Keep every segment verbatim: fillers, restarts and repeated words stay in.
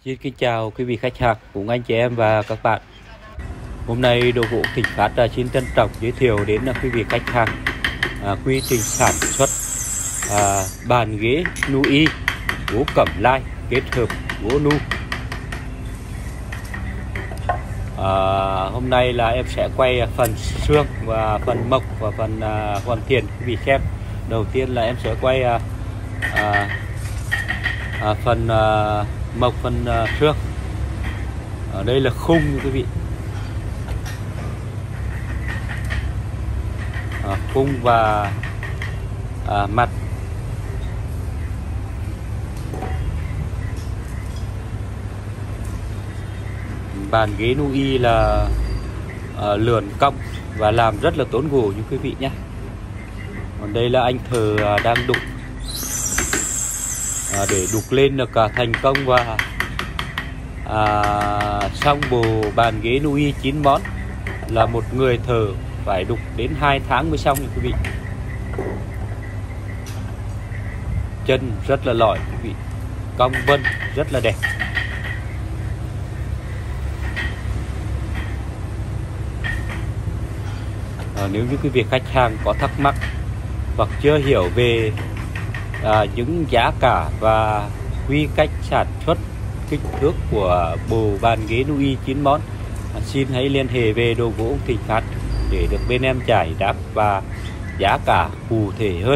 Xin kính chào quý vị khách hàng cùng anh chị em và các bạn. Hôm nay Đồ Gỗ Thịnh Phát xin trân trọng giới thiệu đến quý vị khách hàng à, quy trình sản xuất à, bàn ghế nu y gỗ cẩm lai kết hợp gỗ nu. À, hôm nay là em sẽ quay phần xương và phần mộc và phần à, hoàn thiện quý vị xem. Đầu tiên là em sẽ quay à, à, à, phần à, mộc phần uh, xương. Ở đây là khung như quý vị, à, khung và à, mặt. Bàn ghế nu y là à, lườn cong và làm rất là tốn gỗ như quý vị nhé. Còn đây là anh thợ à, đang đục à, để đục lên được cả thành công và à, xong bộ bàn ghế nu y chín món là một người thợ phải đục đến hai tháng mới xong như quý vị. Chân rất là lỏi quý vị, cong vân rất là đẹp. À, nếu như quý vị khách hàng có thắc mắc hoặc chưa hiểu về à, những giá cả và quy cách sản xuất, kích thước của bộ bàn ghế nu y chín món, à, xin hãy liên hệ về Đồ Gỗ Thịnh Phát để được bên em giải đáp và giá cả cụ thể hơn.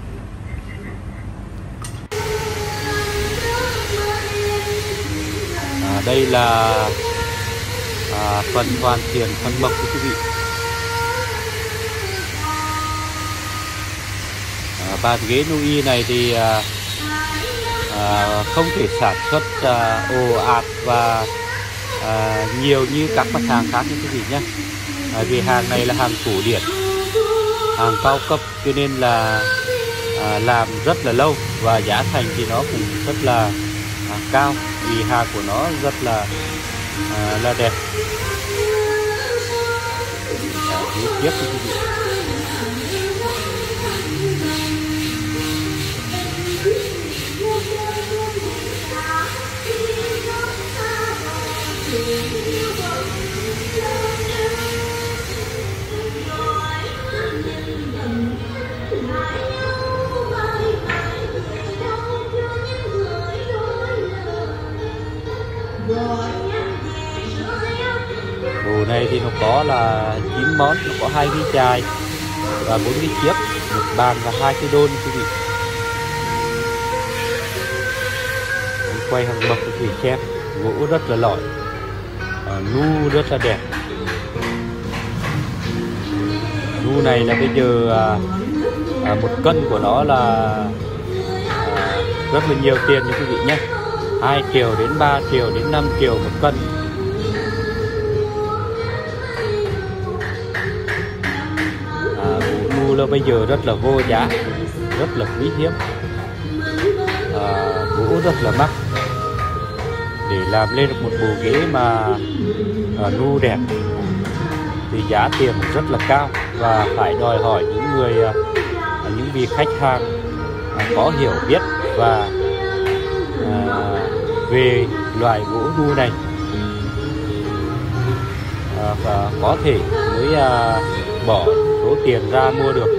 À, đây là à, phần hoàn thiện phần mộc của quý vị. À, bàn ghế nu y này thì à, à, không thể sản xuất à, ồ ạt và à, nhiều như các mặt hàng khác như quý vị nhé. À, vì hàng này là hàng cổ điển, hàng cao cấp, cho nên là à, làm rất là lâu và giá thành thì nó cũng rất là à, cao, vì hàng của nó rất là à, là đẹp. À, tiếp quý vị. Bộ này thì nó có là chín món, nó có hai cái chài và bốn cái chiếc, một bàn và hai cái đôn quý vị. Em quay hàng mộc quý vị xem, gỗ rất là lỏi, à, nu rất là đẹp. Nu này là bây giờ à, à, một cân của nó là à, rất là nhiều tiền như quý vị nhé, hai triệu đến ba triệu đến năm triệu một cân. À, gỗ nu là bây giờ rất là vô giá, rất là quý hiếm, à, gỗ rất là mắc. Để làm lên được một bộ ghế mà à, nu đẹp thì giá tiền rất là cao và phải đòi hỏi những người à, những vị khách hàng à, có hiểu biết và à, về loại gỗ nu này à, và có thể mới à, bỏ số tiền ra mua được.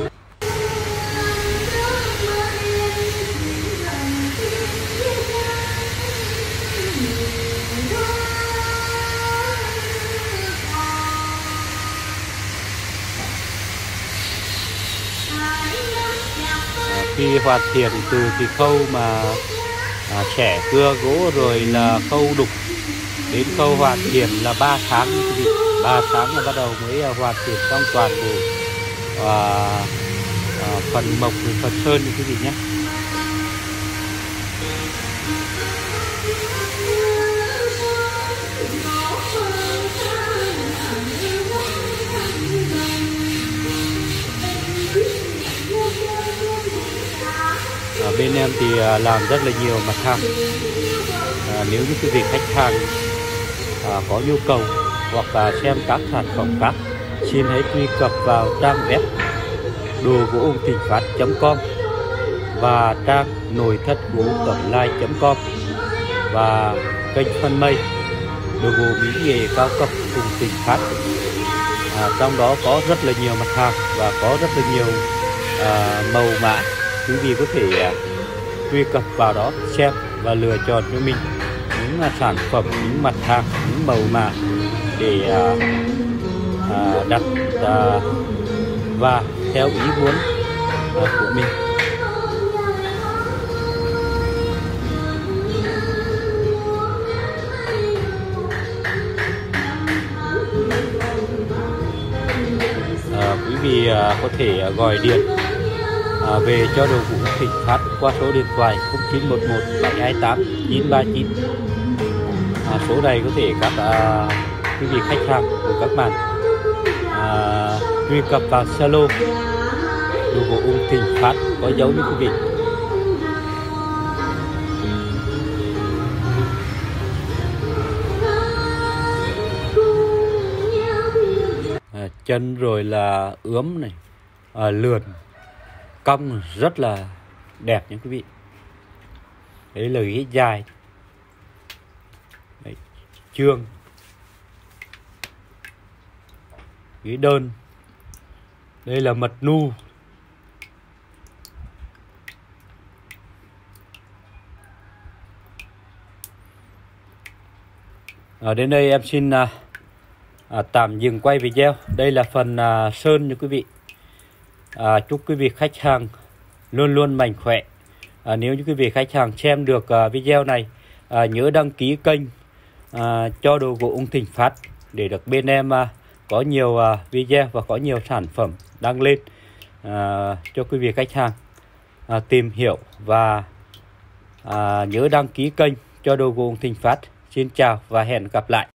Khi hoàn thiện từ cái khâu mà à, xẻ cưa gỗ rồi là khâu đục đến khâu hoàn thiện là ba tháng quý vị. ba tháng là bắt đầu mới à, hoàn thiện xong toàn bộ à, à, phần mộc và phần sơn quý vị nhé. À, bên em thì à, làm rất là nhiều mặt hàng. À, nếu như quý vị khách hàng à, có nhu cầu hoặc là xem các sản phẩm khác, xin hãy truy cập vào trang web đồ gỗ thịnh phát chấm com và trang nội thất gỗ cẩm lai chấm com và kênh Phân Mây, đồ gỗ mỹ nghệ cao cấp cùng Thịnh Phát. À, trong đó có rất là nhiều mặt hàng và có rất là nhiều à, màu mã. Quý vị có thể à, truy cập vào đó xem và lựa chọn cho mình những à, sản phẩm, những mặt hàng, những màu mã để à, à, đặt à, và theo ý muốn à, của mình. À, quý vị à, có thể à, gọi điện à, về cho đồ gỗ Thịnh Phát qua số điện thoại không chín một một bảy hai tám chín ba chín. À, số này có thể các à, quý vị khách hàng của các bạn à, truy cập vào Zalo đồ gỗ ung Thịnh Phát có dấu như quý vị. À, chân rồi là ướm này, à, lượn cong rất là đẹp nha quý vị. Đấy là ghế dài. Đấy, chương ghế đơn. Đây là mật nu. Ở đến đây em xin à, à, tạm dừng quay video. Đây là phần à, sơn nha quý vị. À, chúc quý vị khách hàng luôn luôn mạnh khỏe. À, nếu như quý vị khách hàng xem được à, video này, à, nhớ đăng ký kênh à, cho đồ gỗ ung Thịnh Phát để được bên em à, có nhiều à, video và có nhiều sản phẩm đăng lên à, cho quý vị khách hàng à, tìm hiểu và à, nhớ đăng ký kênh cho đồ gỗ ung Thịnh Phát. Xin chào và hẹn gặp lại.